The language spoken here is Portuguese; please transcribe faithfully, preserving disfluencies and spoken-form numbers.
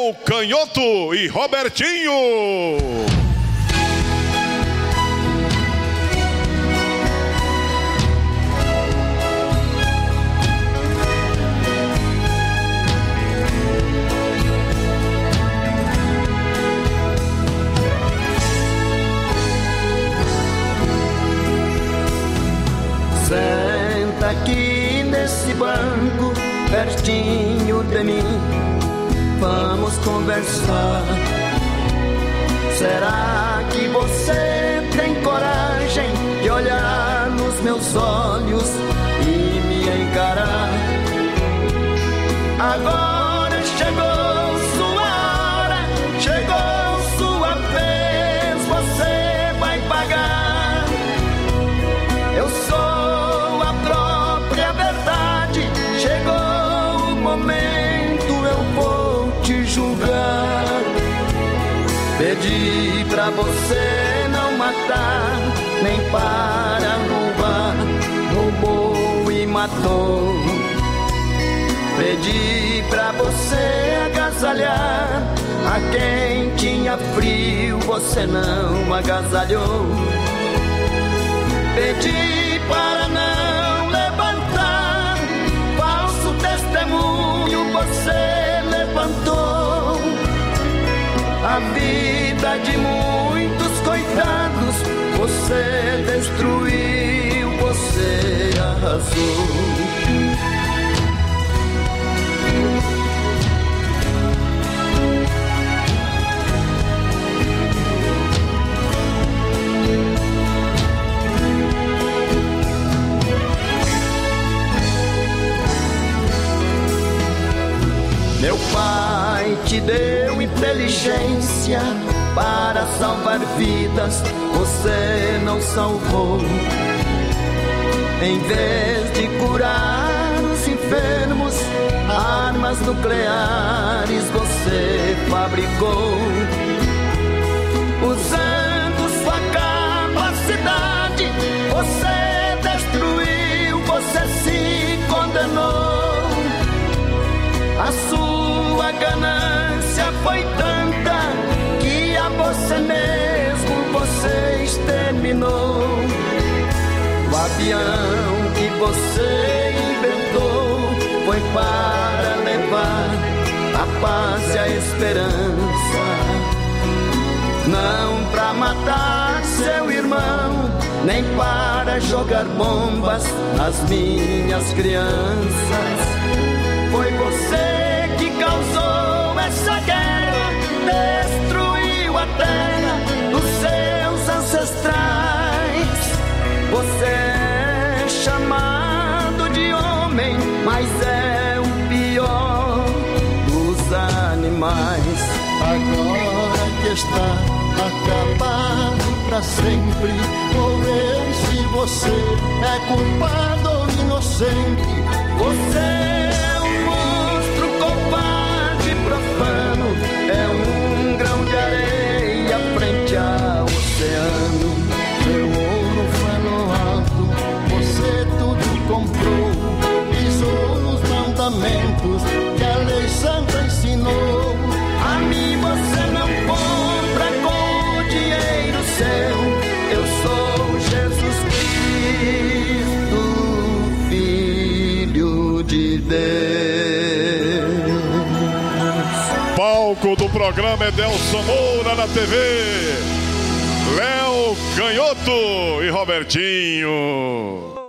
Léo Canhoto e Robertinho. Senta aqui nesse banco, pertinho de mim, vamos conversar. Será que você tem coragem de olhar nos meus olhos e me encarar? Agora chegou sua hora, chegou sua vez, você vai pagar. Eu sou pedi pra você não matar, nem para roubar, roubou e matou. Pedi pra você agasalhar a quem tinha frio, você não agasalhou. Pedi para não levantar falso testemunho, você levantou. A vida de muitos coitados você destruiu, você arrasou. Meu pai te deu inteligência para salvar vidas, você não salvou. Em vez de curar os enfermos, armas nucleares você fabricou. Usando sua capacidade, você destruiu, você se condenou. A sua ganância foi tanta que a você mesmo você exterminou. O avião que você inventou foi para levar a paz e a esperança, não para matar seu irmão, nem para jogar bombas nas minhas crianças. Foi você que causou essa guerra, destruiu a terra dos seus ancestrais. Você é chamado de homem, mas é o pior dos animais. Agora que está acabado pra sempre, vou ver se você é culpado ou inocente. Você é um grão de areia frente ao oceano. Seu ouro foi no alto, você tudo comprou, pisou nos mandamentos que a lei santa ensinou. A mim você não compra com o dinheiro seu. Eu sou Jesus Cristo, Filho de Deus. Palco do programa Edelson Moura na T V, Léo Canhoto e Robertinho.